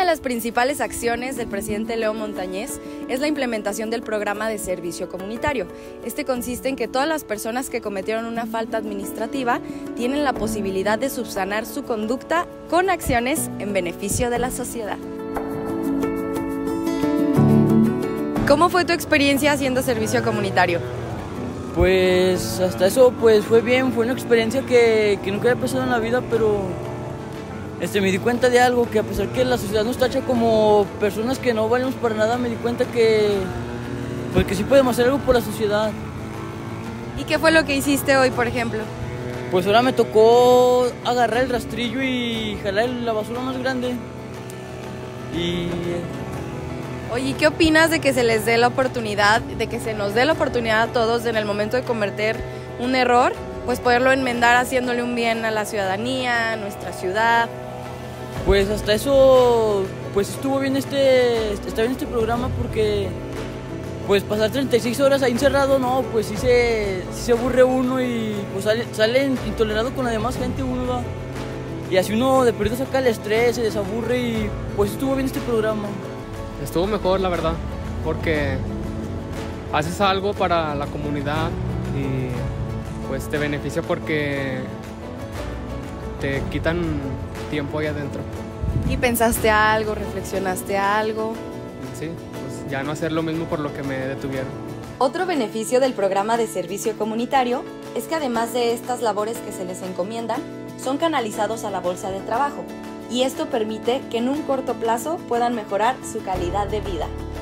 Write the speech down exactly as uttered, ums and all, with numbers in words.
de las principales acciones del presidente Leo Montañez es la implementación del programa de servicio comunitario. Este consiste en que todas las personas que cometieron una falta administrativa tienen la posibilidad de subsanar su conducta con acciones en beneficio de la sociedad. ¿Cómo fue tu experiencia haciendo servicio comunitario? Pues hasta eso pues fue bien, fue una experiencia que, que nunca había pasado en la vida, pero este, me di cuenta de algo, que a pesar que la sociedad nos tacha como personas que no valemos para nada, me di cuenta que, pues, que sí podemos hacer algo por la sociedad. ¿Y qué fue lo que hiciste hoy, por ejemplo? Pues ahora me tocó agarrar el rastrillo y jalar la basura más grande. Y... Oye, ¿y qué opinas de que se les dé la oportunidad, de que se nos dé la oportunidad a todos en el momento de cometer un error, pues poderlo enmendar haciéndole un bien a la ciudadanía, a nuestra ciudad? Pues hasta eso, pues estuvo bien este, está bien este programa porque, pues pasar treinta y seis horas ahí encerrado, no, pues sí se, sí se aburre uno y pues sale, sale intolerado con la demás gente uno, va. Y así uno de perdido saca el estrés, se desaburre y pues estuvo bien este programa. Estuvo mejor, la verdad, porque haces algo para la comunidad y pues te beneficia porque te quitan tiempo ahí adentro. ¿Y pensaste algo, reflexionaste algo? Sí, pues ya no hacer lo mismo por lo que me detuvieron. Otro beneficio del programa de servicio comunitario es que además de estas labores que se les encomiendan, son canalizados a la bolsa de trabajo, y esto permite que en un corto plazo puedan mejorar su calidad de vida.